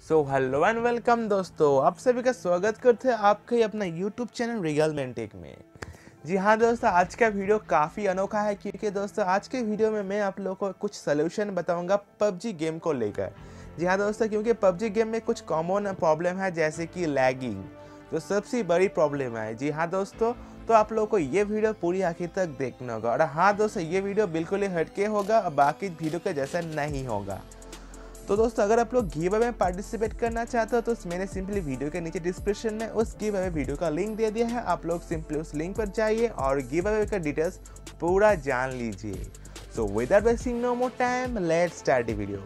So hello and welcome दोस्तों, आप सभी का स्वागत करते हैं आपके अपना यूट्यूब चैनल रियल मेंटेक में। जी हाँ दोस्तों, आज का वीडियो काफ़ी अनोखा है क्योंकि दोस्तों आज के वीडियो में मैं आप लोगों को कुछ सलूशन बताऊंगा पबजी गेम को लेकर। जी हाँ दोस्तों, क्योंकि पबजी गेम में कुछ कॉमन प्रॉब्लम है जैसे कि लैगिंग, जो सबसे बड़ी प्रॉब्लम है। जी हाँ दोस्तों, तो आप लोगों को ये वीडियो पूरी आखिर तक देखना होगा। और हाँ दोस्तों, ये वीडियो बिल्कुल ही हटके होगा और बाकी वीडियो के जैसा नहीं होगा। तो दोस्तों अगर आप लोग गिव अवे में पार्टिसिपेट करना चाहते हो तो मैंने सिंपली वीडियो के नीचे डिस्क्रिप्शन में उस गिव अवे वीडियो का लिंक दे दिया है। आप लोग सिंपली उस लिंक पर जाइए और गिव अवे का डिटेल्स पूरा जान लीजिए। So without wasting no more time, let's start the video.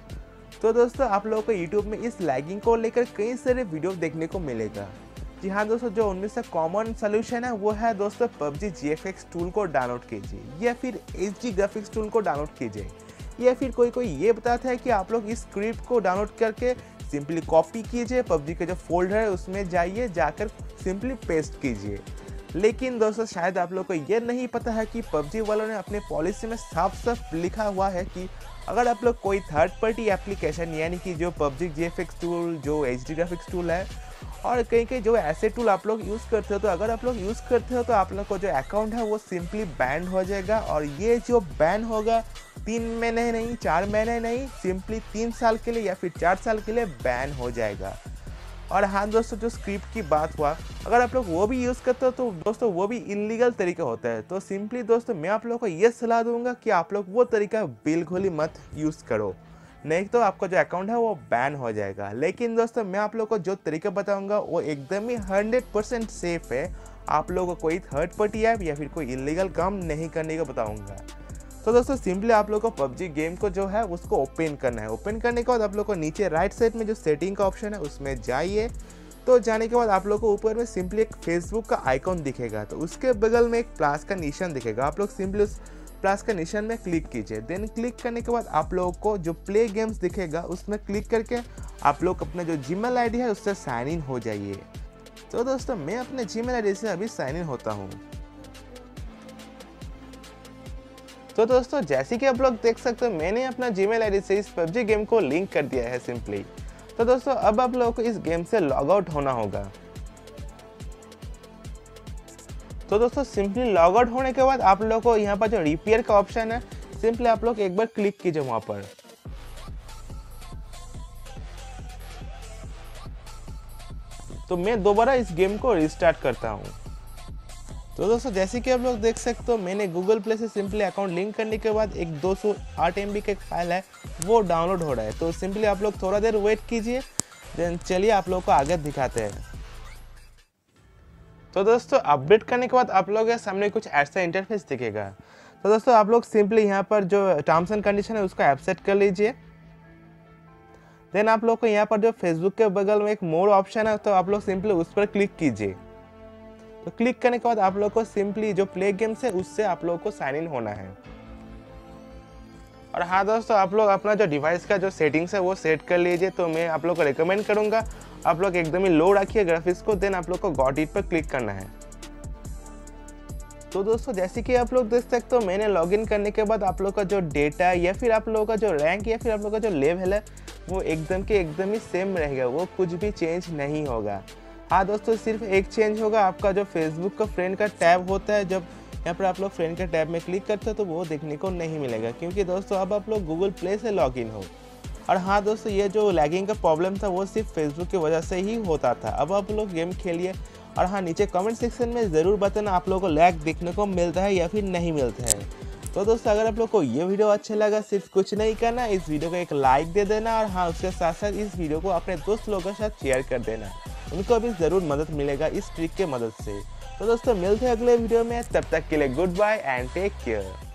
तो दोस्तों आप लोगों को यूट्यूब में इस लैगिंग को लेकर कई सारे वीडियो देखने को मिलेगा। जी हाँ दोस्तों, जो उनमें से कॉमन सोल्यूशन है वो है दोस्तों पबजी GFX टूल को डाउनलोड कीजिए या फिर HD ग्राफिक्स टूल को डाउनलोड कीजिए, या फिर कोई ये बताता है कि आप लोग इस स्क्रिप्ट को डाउनलोड करके सिंपली कॉपी कीजिए, पबजी का जो फोल्डर है उसमें जाइए, जाकर सिंपली पेस्ट कीजिए। लेकिन दोस्तों शायद आप लोग को ये नहीं पता है कि पबजी वालों ने अपने पॉलिसी में साफ साफ लिखा हुआ है कि अगर आप लोग कोई थर्ड पार्टी एप्लीकेशन यानी कि जो पबजी GFX टूल, जो HD ग्राफिक्स टूल है और कहीं जो ऐसे टूल आप लोग यूज़ करते हो, तो अगर आप लोग यूज़ करते हो तो आप लोग को जो अकाउंट है वो सिंपली बैन हो जाएगा। और ये जो बैन होगा 3 महीने नहीं, 4 महीने नहीं, सिंपली 3 साल के लिए या फिर 4 साल के लिए बैन हो जाएगा। और हाँ दोस्तों, जो स्क्रिप्ट की बात हुआ, अगर आप लोग वो भी यूज़ करते हो तो दोस्तों वो भी इलीगल तरीका होता है। तो सिंपली दोस्तों मैं आप लोगों को ये सलाह दूंगा कि आप लोग वो तरीका बिल्कुल ही मत यूज़ करो, नहीं तो आपका जो अकाउंट है वो बैन हो जाएगा। लेकिन दोस्तों मैं आप लोगों को जो तरीका बताऊंगा वो एकदम ही 100% सेफ है। आप लोगों को कोई थर्ड पार्टी ऐप या फिर कोई इलीगल काम नहीं करने का बताऊंगा। तो दोस्तों सिंपली आप लोगों को पबजी गेम को जो है उसको ओपन करना है। ओपन करने के बाद आप लोग को नीचे राइट साइड में जो सेटिंग का ऑप्शन है उसमें जाइए। तो जाने के बाद आप लोग को ऊपर में सिंपली एक फेसबुक का आइकॉन दिखेगा, तो उसके बगल में एक प्लस का निशान दिखेगा। आप लोग सिंपली उस प्लस का निशान में क्लिक कीजिए। देन क्लिक करने के बाद आप लोगों को जो प्ले गेम्स दिखेगा उसमें क्लिक करके आप लोग अपना जो जीमेल आईडी है उससे साइन इन हो जाइए। तो दोस्तों मैं अपने जीमेल आईडी से अभी साइन इन होता हूँ। तो दोस्तों जैसे कि आप लोग देख सकते हो मैंने अपना जीमेल आईडी से इस पबजी गेम को लिंक कर दिया है सिंपली। तो दोस्तों अब आप लोगों को इस गेम से लॉग आउट होना होगा। तो दोस्तों सिंपली लॉग आउट होने के बाद आप लोगों को यहाँ पर जो रिपेयर का ऑप्शन है सिंपली आप लोग एक बार क्लिक कीजिए वहां पर। तो मैं दोबारा इस गेम को रिस्टार्ट करता हूँ। तो दोस्तों जैसे कि आप लोग देख सकते हो मैंने गूगल प्ले से सिंपली अकाउंट लिंक करने के बाद एक 208 MB का एक फाइल है वो डाउनलोड हो रहा है। तो सिंपली आप लोग थोड़ा देर वेट कीजिए, देन चलिए आप लोग को आगे दिखाते हैं। तो दोस्तों अपडेट करने के बाद आप लोग के सामने कुछ ऐसा इंटरफेस दिखेगा। तो दोस्तों आप लोग सिंपली यहाँ पर जो टर्म्स एंड कंडीशन है उसको एक्सेप्ट कर लीजिए। देन आप लोग को यहाँ पर जो फेसबुक के बगल में एक मोर ऑप्शन है तो आप लोग सिंपली उस पर क्लिक कीजिए। तो क्लिक करने के बाद आप लोग को सिंपली जो प्ले गेम्स है उससे आप लोग को साइन इन होना है। और हाँ दोस्तों, आप लोग अपना जो डिवाइस का जो सेटिंग्स है वो सेट कर लीजिए। तो मैं आप लोग को रिकमेंड करूंगा आप लोग एकदम ही लो रखिए ग्राफिक्स को, देन आप लोग को गॉट इट पर क्लिक करना है। तो दोस्तों जैसे कि आप लोग देख सकते हो मैंने लॉगिन करने के बाद आप लोग का जो डेटा या फिर आप लोगों का जो रैंक या फिर आप लोग का जो लेवल है वो एकदम ही सेम रहेगा, वो कुछ भी चेंज नहीं होगा। हाँ दोस्तों, सिर्फ एक चेंज होगा, आपका जो फेसबुक का फ्रेंड का टैब होता है, जब यहाँ पर आप लोग फ्रेंड के टैब में क्लिक करते हो तो वो देखने को नहीं मिलेगा, क्योंकि दोस्तों अब आप लोग गूगल प्ले से लॉगिन हो। और हाँ दोस्तों, ये जो लैगिंग का प्रॉब्लम था वो सिर्फ फेसबुक की वजह से ही होता था। अब आप लोग गेम खेलिए। और हाँ, नीचे कमेंट सेक्शन में ज़रूर बताना आप लोगों को लैग देखने को मिलता है या फिर नहीं मिलता है। तो दोस्तों अगर आप लोग को ये वीडियो अच्छा लगा, सिर्फ कुछ नहीं करना, इस वीडियो को एक लाइक दे देना और हाँ उसके साथ साथ इस वीडियो को अपने दोस्त लोगों के साथ शेयर कर देना, उनको भी ज़रूर मदद मिलेगा इस ट्रिक के मदद से। तो दोस्तों मिलते हैं अगले वीडियो में, तब तक के लिए goodbye and take care.